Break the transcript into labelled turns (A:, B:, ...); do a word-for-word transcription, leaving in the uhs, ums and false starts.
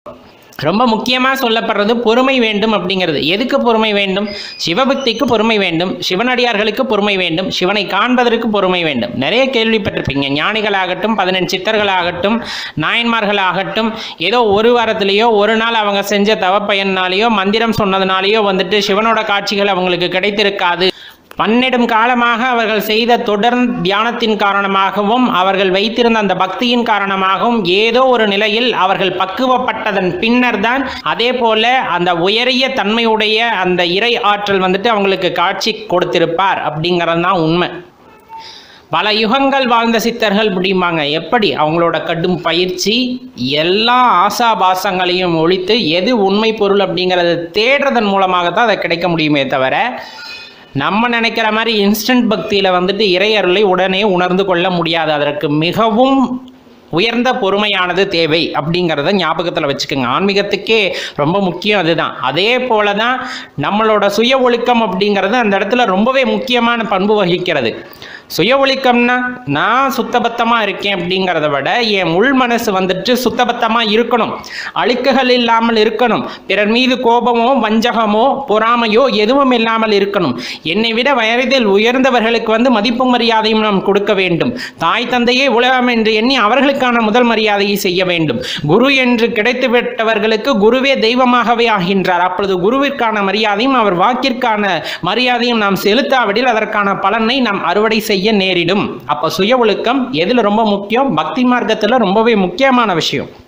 A: ரொம்ப முக்கியமாக சொல்லப்படுறது பொறுமை வேண்டும் அப்படிங்கிறது. எதுக்கு பொறுமை வேண்டும்? சிவபக்திக்கு பொறுமை வேண்டும், சிவனடியார்களுக்கு பொறுமை வேண்டும், சிவனை காண்பதற்கு பொறுமை வேண்டும். நிறைய கேள்விப்பட்டிருப்பீங்க. ஞானிகளாகட்டும், பதினெண்டு சித்தர்களாகட்டும், நாயன்மார்களாகட்டும், ஏதோ ஒரு வாரத்திலேயோ ஒரு நாள் அவங்க செஞ்ச தவப்பயனாலேயோ மந்திரம் சொன்னதுனாலேயோ வந்துட்டு சிவனோட காட்சிகள் அவங்களுக்கு கிடைத்திருக்காது. பன்னெடும் காலமாக அவர்கள் செய்த தொடர் தியானத்தின் காரணமாகவும் அவர்கள் வைத்திருந்த அந்த பக்தியின் காரணமாகவும் ஏதோ ஒரு நிலையில் அவர்கள் பக்குவப்பட்டதன் பின்னர் தான் அதே போல அந்த உயரிய தன்மையுடைய அந்த இறை ஆற்றல் வந்துட்டு அவங்களுக்கு காட்சி கொடுத்திருப்பார் அப்படிங்கிறது தான் உண்மை. பல யுகங்கள் வாழ்ந்த சித்தர்கள் முடியுமாங்க. எப்படி? அவங்களோட கடும் பயிற்சி, எல்லா ஆசாபாசங்களையும் ஒழித்து எது உண்மை பொருள் அப்படிங்கிறத தேடுறதன் மூலமாகத்தான் அதை கிடைக்க முடியுமே தவிர நம்ம நினைக்கிற மாதிரி இன்ஸ்டன்ட் பக்தியில் வந்துட்டு இறை அருளை உடனே உணர்ந்து கொள்ள முடியாது. அதற்கு மிகவும் உயர்ந்த பொறுமையானது தேவை அப்படிங்கிறத ஞாபகத்தில் வச்சுக்கோங்க. ஆன்மீகத்துக்கே ரொம்ப முக்கியம் அதுதான். அதே போல தான் நம்மளோட சுய ஒழுக்கம் அப்படிங்கிறது அந்த இடத்துல ரொம்பவே முக்கியமான பண்பு வகிக்கிறது. சுய ஒழுக்கம்னா நான் சுத்தபத்தமாக இருக்கேன் அப்படிங்கிறத விட என் உள் மனசு வந்துட்டு சுத்தபத்தமாக இருக்கணும், அழுக்குகள் இல்லாமல் இருக்கணும், பிறர் மீது கோபமோ வஞ்சகமோ பொறாமையோ எதுவும் இல்லாமல் இருக்கணும். என்னை விட வயதில் உயர்ந்தவர்களுக்கு வந்து மதிப்பு மரியாதையும் நாம் கொடுக்க வேண்டும். தாய் தந்தையே உலகம் என்று எண்ணி அவர்களுக்கான முதல் மரியாதையை செய்ய வேண்டும். குரு என்று கிடைத்து விட்டவர்களுக்கு குருவே தெய்வமாகவே ஆகின்றார். அப்பொழுது குருவிற்கான மரியாதையும் அவர் வாக்கிற்கான மரியாதையும் நாம் செலுத்தாவிடில் அதற்கான பலனை நாம் அறுவடை செய்ய நேரிடும். அப்ப சுய ஒழுக்கம் எதுல ரொம்ப முக்கியம்? பக்தி மார்க்கத்துல ரொம்பவே முக்கியமான விஷயம்.